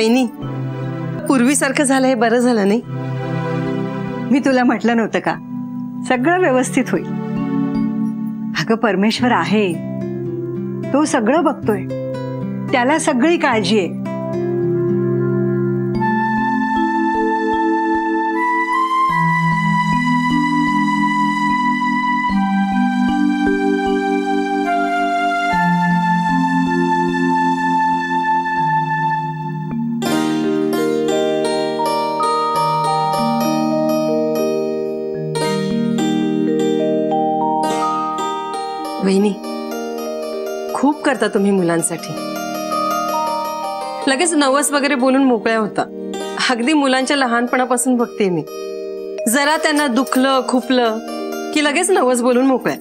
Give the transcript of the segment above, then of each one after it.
वहिनी, पूर्वीसारखं झालं हे बरं झालं नाही? मी तुला म्हटलं नव्हतं का सगळं व्यवस्थित होईल? अगं परमेश्वर आहे, तो सगळं बघतोय, त्याला सगळी काळजी आहे. वहिनी, खूप करता तुम्ही मुलांसाठी. लगेच नवस वगैरे बोलून मोकळ्या होता. अगदी मुलांच्या लहानपणापासून बघते मी. जरा त्यांना दुखलं खुपलं की लगेच नवस बोलून मोकळ्या.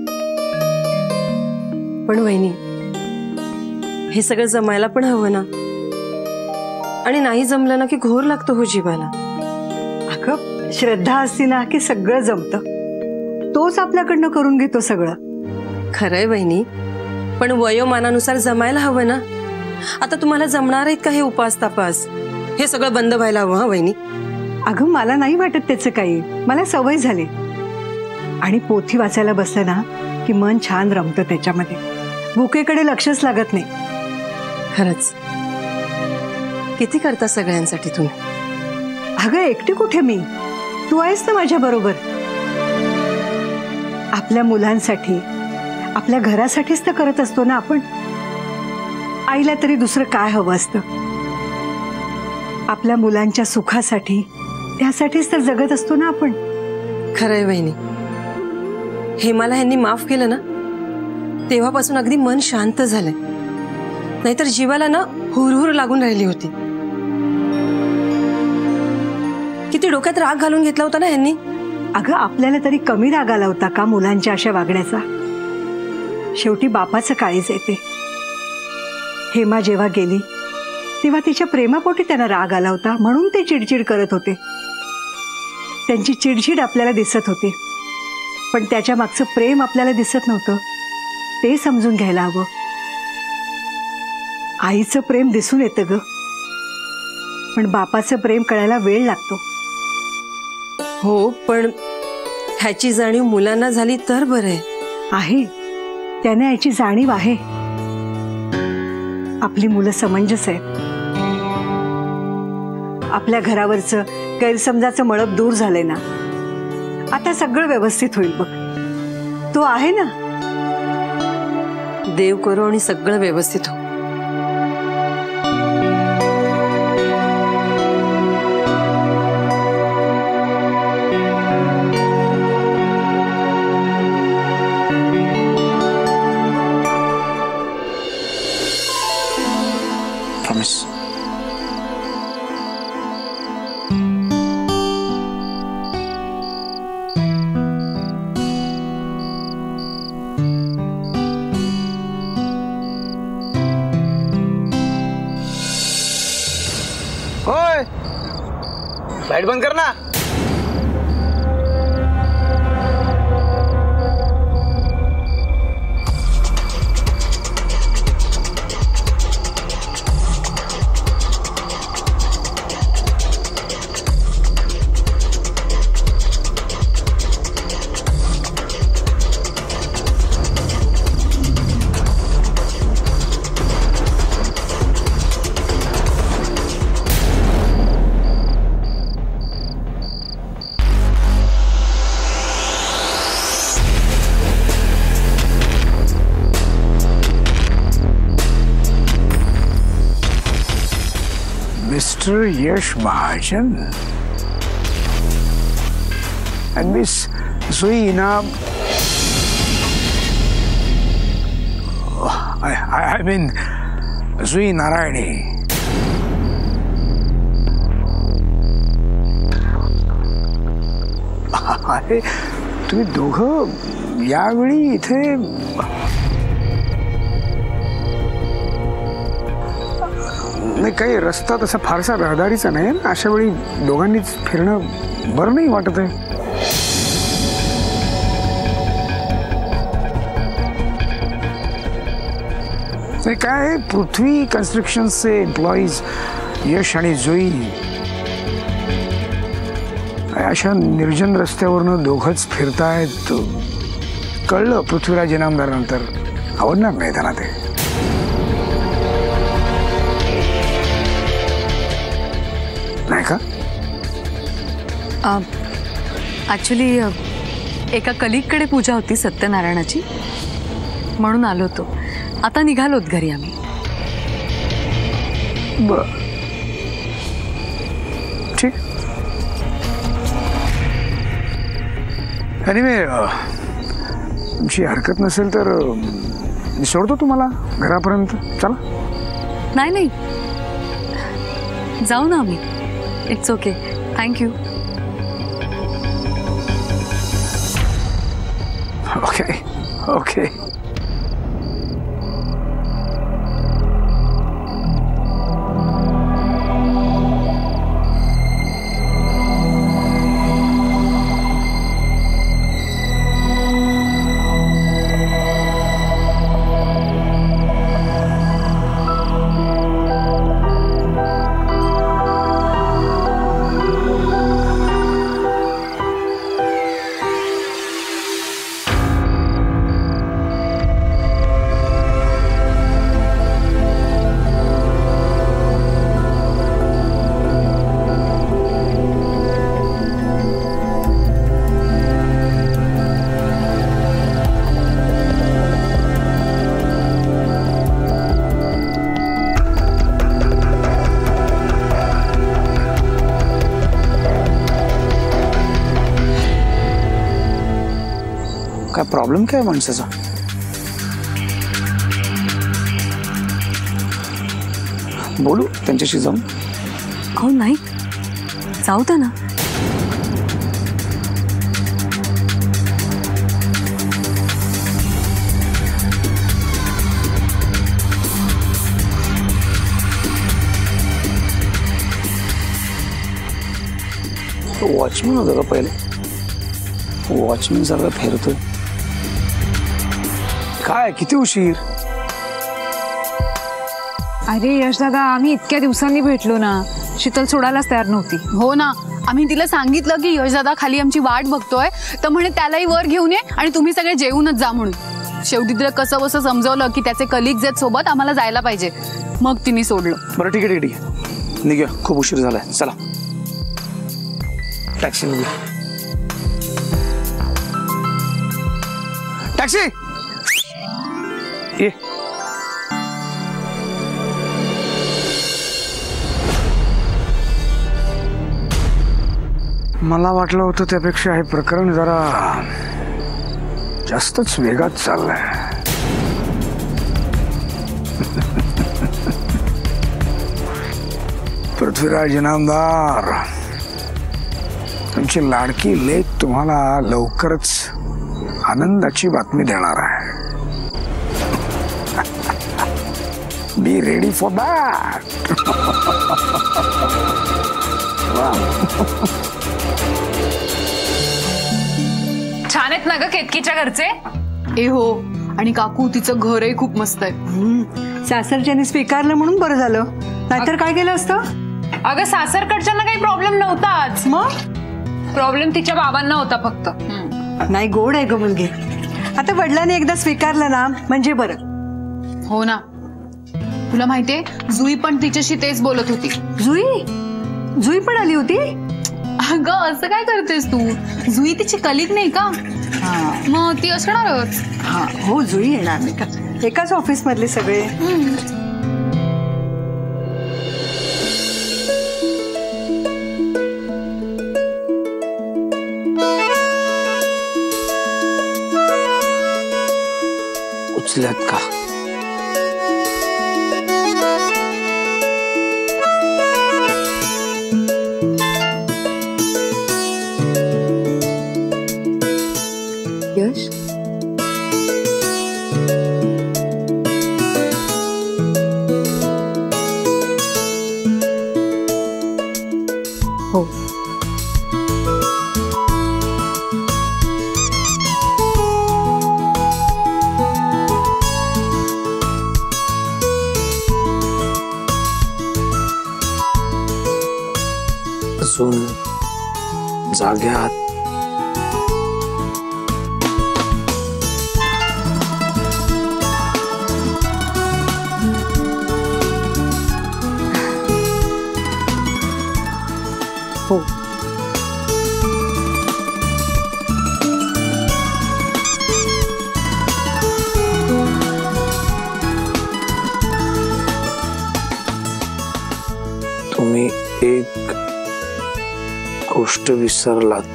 पण वहिनी, हे सगळं जमायला पण हवं ना. आणि नाही जमलं ना की घोर लागतो हो जीवाला. अगं श्रद्धा असती ना की सगळं जमतं. तोच आपल्याकडनं करून घेतो सगळं. खरंय वहिनी, पण वयोमानानुसार जमायला हवं ना. आता तुम्हाला जमणार आहेत का हे उपास तापास? हे सगळं बंद व्हायला हवं. हा वहिनी. अगं मला नाही वाटत त्याचं काही. मला सवय झाली. आणि पोथी वाचायला बसलं ना की मन छान रमतं त्याच्यामध्ये. भुकेकडे लक्षच लागत नाही. खरंच किती करता सगळ्यांसाठी तुम्ही. अगं एकटी कुठे मी, तू आहेस ना माझ्या बरोबर. आपल्या मुलांसाठी आपल्या घरासाठीच तर करत असतो ना आपण. आईला तरी दुसरं काय हवं असतं? आपल्या मुलांच्या सुखासाठी, त्यासाठीच तर जगत असतो ना आपण. खरंय वहिनी, हेमाला ह्यांनी माफ केलं ना तेव्हापासून अगदी मन शांत झालंय. नाहीतर जीवाला ना हुरहुर लागून राहिली होती. किती डोक्यात राग घालून घेतला होता ना ह्यांनी. अगं आपल्याला तरी कमी राग आला होता का मुलांच्या अशा वागण्याचा? शेवटी बापाचं काळीज येते. हेमा जेव्हा गेली तेव्हा तिच्या प्रेमापोटी त्यांना राग आला होता, म्हणून ते चिडचिड करत होते. त्यांची चिडचिड आपल्याला दिसत होती, पण त्याच्या मागचं प्रेम आपल्याला दिसत नव्हतं. ते समजून घ्यायला हवं. आईचं प्रेम दिसून येतं ग, पण बापाचं प्रेम कळायला वेळ लागतो. हो, पण ह्याची जाणीव मुलांना झाली तर बरं आहे. त्याने याची जाणीव आहे. आपली मुलं समंजस आहेत. आपल्या घरावरचं गैरसमजाचं मळप दूर झालंय ना. आता सगळं व्यवस्थित होईल बघ. तो आहे ना. देव करो आणि सगळं व्यवस्थित हो. Promise. ओए, लाइट बंद करना. Mr. Yash Mahajan and Miss Zuina. I mean Zui Narayani. अरे तुम्ही दोघं यावेळी इथे नाही. काही रस्ता तसा फारसा रहदारीचा नाही ना. अशा वेळी दोघांनीच फिरणं बरं नाही वाटत आहे. नाही काय, पृथ्वी कन्स्ट्रक्शनचे एम्प्लॉईज यश आणि जुई अशा निर्जन रस्त्यावरनं दोघंच फिरतायत. कळलं पृथ्वीराज इनामदार नंतर आवडणार नाही त्यांना ते. नाही का? ॲक्च्युली एका कलिगकडे पूजा होती सत्यनारायणाची, म्हणून आलो होतो. आता निघालोत घरी आम्ही. बर ठीक. एनिवे तुमची हरकत नसेल तर मी सोडतो तुम्हाला घरापर्यंत. चला. नाही नाही, जाऊ ना आम्ही. It's okay. Thank you. Okay okay. काय प्रॉब्लेम काय माणसाचा? बोलू त्यांच्याशी जाऊन. अहो नाही, जाऊ दे ना. वॉचमॅन होता का पहिले? वॉचमॅन सारखा फिरतोय. काय किती उशीर? अरे यश दादा, आम्ही इतक्या दिवसांनी भेटलो ना. शीतल सोडायलाच तयार नव्हती. हो ना, आम्ही तिला सांगितलं की यश दादा खाली आमची वाट बघतोय, तर म्हणे त्यालाही वर घेऊन ये आणि तुम्ही सगळे जेवूनच जा म्हणून. शेवटी तिला कसं बसं समजवलं की त्याचे कलिग्स आहेत सोबत, आम्हाला जायला पाहिजे. मग तिने सोडलं. बरं ठीक आहे ठीक आहे, निघूया. खूप उशीर झालाय. चला टॅक्सी निघूया. टॅक्सी ये. मला वाटलं होतं त्यापेक्षा हे प्रकरण जरा जास्तच वेगात चाललंय. पृथ्वीराज इनामदार, तुमची लाडकी लेक तुम्हाला लवकरच आनंदाची बातमी देणार आहे. Be ready for that. छान आहेत ना ग केतकीच्या घरचे? ए हो, आणि काकू तिचं घरही खूप मस्त आहे. सासरच्याने स्वीकारलं म्हणून बरं झालं, नाहीतर काय केलं असतं? अगं सासरकडच्यांना काही प्रॉब्लेम नव्हताच. मग प्रॉब्लेम तिच्या बाबांना होता फक्त. नाही, गोड आहे ग मुलगी. आता वडिलांनी एकदा स्वीकारलं ना म्हणजे बरं. हो ना. तुला माहितीये, जुई पण तिच्याशी तेच बोलत होती. जुई पण आली होती? अगं असं काय करतेस तू? जुई तिची कलिग नाही का? मग ती असणारच. हो, जुई येणार नाही का? एकाच ऑफिस मधले सगळे. उचल्यात का? यश, हो. बसून जाग्यात हो. तुम्ही एक गोष्ट विसरलात.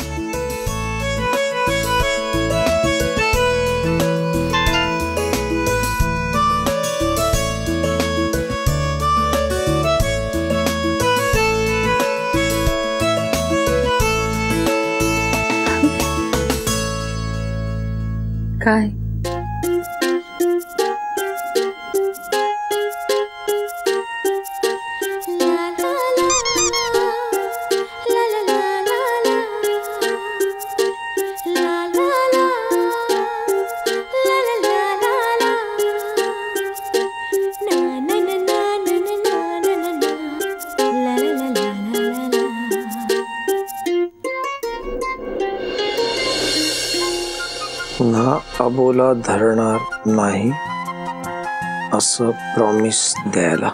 काय? पुन्हा अबोला धरणार नाही असं प्रॉमिस द्यायला.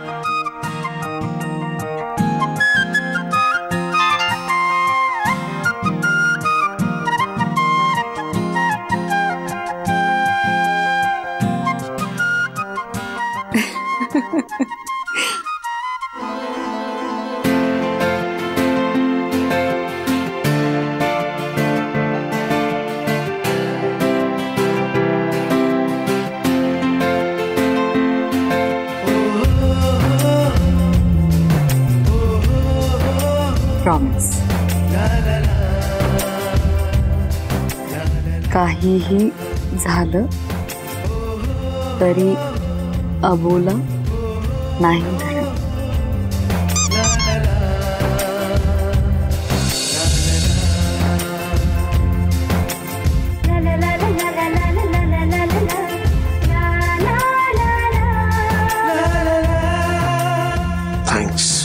प्रॉमिस. काहीही झालं तरी अबोला नाही धरणार. थँक्स.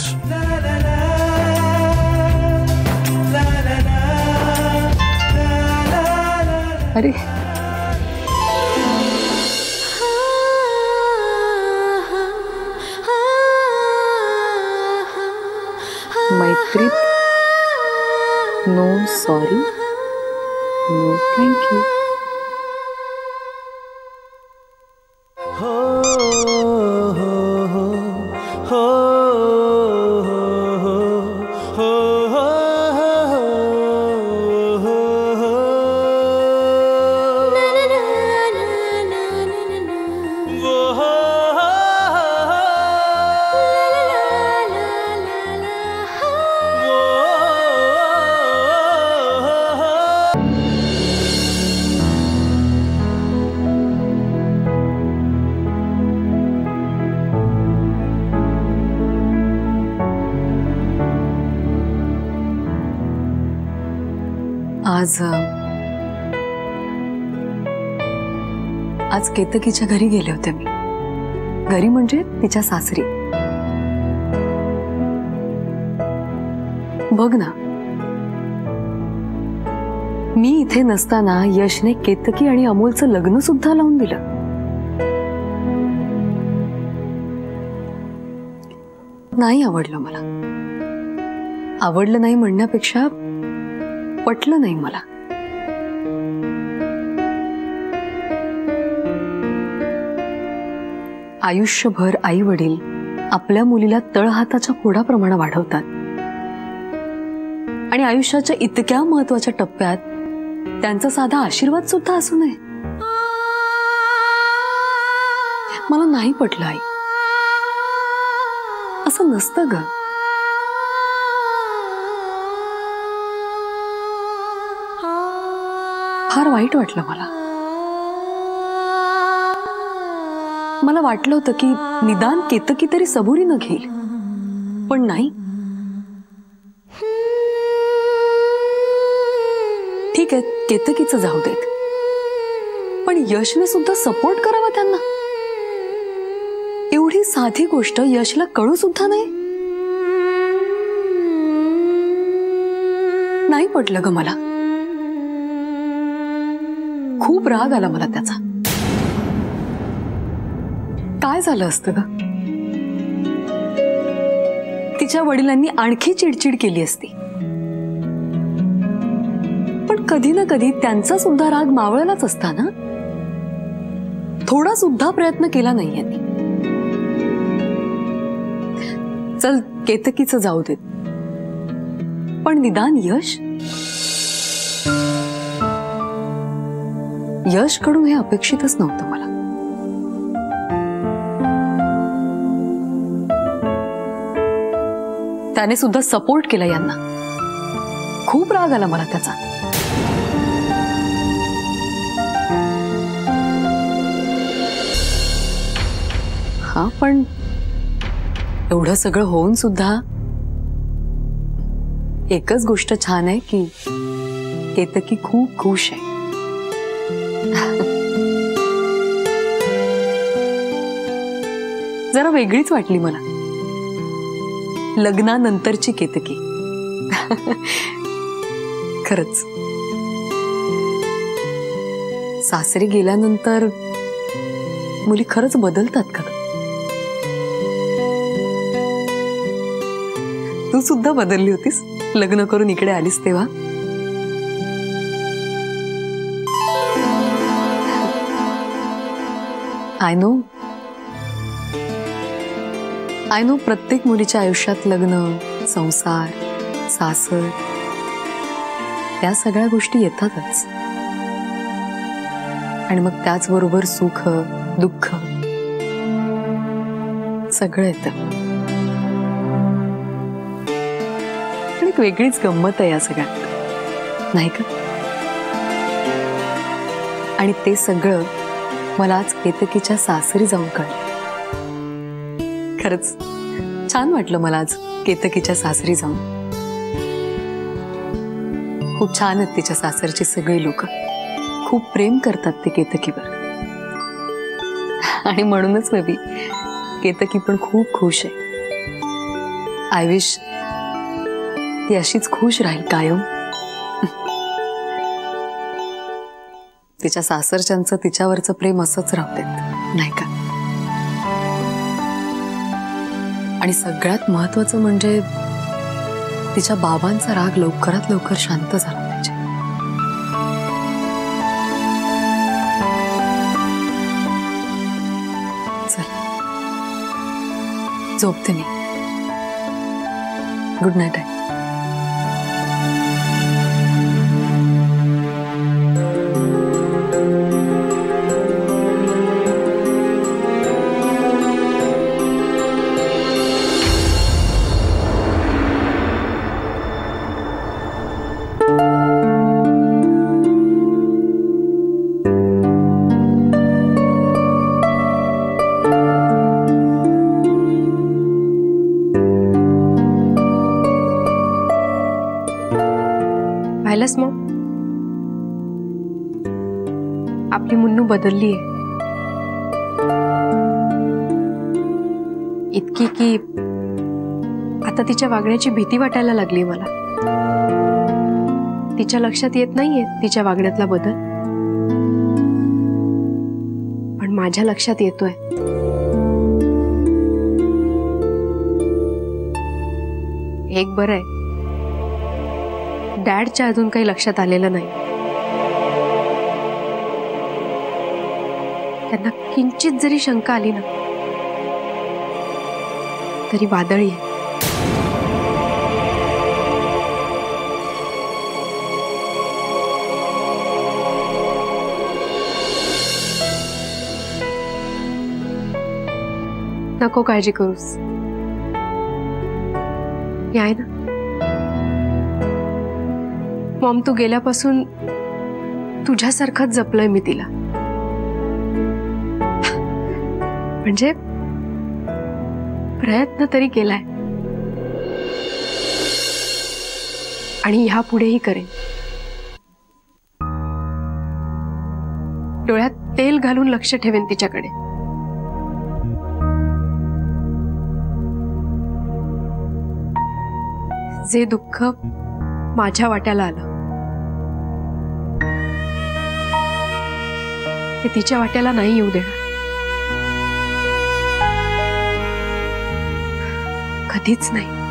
अरे मैत्रीत नो सॉरी नो थँक्यू. आज केतकीच्या घरी गेले होते मी. घरी म्हणजे तिच्या सासरी. बघ ना, मी इथे नसताना यशने केतकी आणि अमोलचं लग्न सुद्धा लावून दिलं. नाही आवडलं मला. आवडलं नाही म्हणण्यापेक्षा पटलं नाही मला. आयुष्यभर आई वडील आपल्या मुलीला तळहाताच्या फोडाप्रमाणे वाढवतात आणि आयुष्याच्या इतक्या महत्वाच्या टप्प्यात त्यांचा साधा आशीर्वाद सुद्धा असू नये. मला नाही पटलं आई. असं नसतं ग. फार वाईट वाटलं मला. मला वाटलं होतं की निदान केतकी तरी सबुरीनं घेईल, पण नाही. ठीक आहे, केतकीचं जाऊ देत, पण यशने सुद्धा सपोर्ट करावा त्यांना. एवढी साधी गोष्ट यशला कळू सुद्धा नाही. नाही पटलं ग मला. खूप राग आला मला त्याचा. काय झालं असतं ग? तिच्या वडिलांनी आणखी चिडचिड केली असती. पण कधी ना कधी त्यांचा सुद्धा राग मावळलाच असता ना. थोडा सुद्धा प्रयत्न केला नाही यांनी. चल केतकीचं जाऊ देत, पण निदान यश कडून हे अपेक्षितच नव्हतं मला. त्याने सुद्धा सपोर्ट केला यांना. खूप राग आला मला त्याचा. हा, पण एवढं सगळं होऊन सुद्धा एकच गोष्ट छान आहे की केतकी खूप खुश आहे. जरा वेगळीच वाटली मला लग्नानंतरची केतकी. खरंच सासरी गेल्यानंतर मुली खरंच बदलतात का? तू सुद्धा बदलली होतीस लग्न करून इकडे आलीस तेव्हा. आय नो प्रत्येक मुलीच्या आयुष्यात लग्न, संसार, सासर त्या सगळ्या गोष्टी येतातच. आणि मग त्याचबरोबर सुख, दुःख सगळं येतं. एक वेगळीच गंमत आहे या सगळ्यात, नाही का? आणि ते सगळं मला आज केतकीच्या सासरी जाऊन कळलं. खरंच छान वाटलं मला आज केतकीच्या सासरी जाऊन. खूप छान आहेत तिच्या सासरची सगळी लोक. खूप प्रेम करतात ते केतकीवर. आणि म्हणूनच मे बी केतकी पण खूप खुश आहे. आय विश ती अशीच खुश राहील कायम. तिच्या सासरच्यांचं तिच्यावरचं प्रेम असंच राहते, नाही का? आणि सगळ्यात महत्वाचं म्हणजे तिच्या बाबांचा राग लवकरात लवकर शांत झाला पाहिजे. चल झोपते मी. गुड नाईट आहे. पाहिलंस मग, आपली मुन्नू बदललीये इतकी की आता तिच्या वागण्याची भीती वाटायला लागली मला. तिच्या लक्षात येत नाहीये तिच्या वागण्यातला बदल, पण माझ्या लक्षात येतोय. एक बरं आहे, डॅडच्या अजून काही लक्षात आलेलं नाही. त्यांना किंचित जरी शंका आली ना तरी वादळी आहे. नको काळजी करूस, हे आहे ना. मॉम, तू गेल्यापासून तुझ्यासारखंच जपलंय मी तिला. म्हणजे प्रयत्न तरी केलाय आणि ह्यापुढेही करेन. डोळ्यात तेल घालून लक्ष ठेवेन तिच्याकडे. जे दुःख माझ्या वाट्याला आलं, ते तिच्या वाट्याला नाही येऊ देणार. कधीच नाही.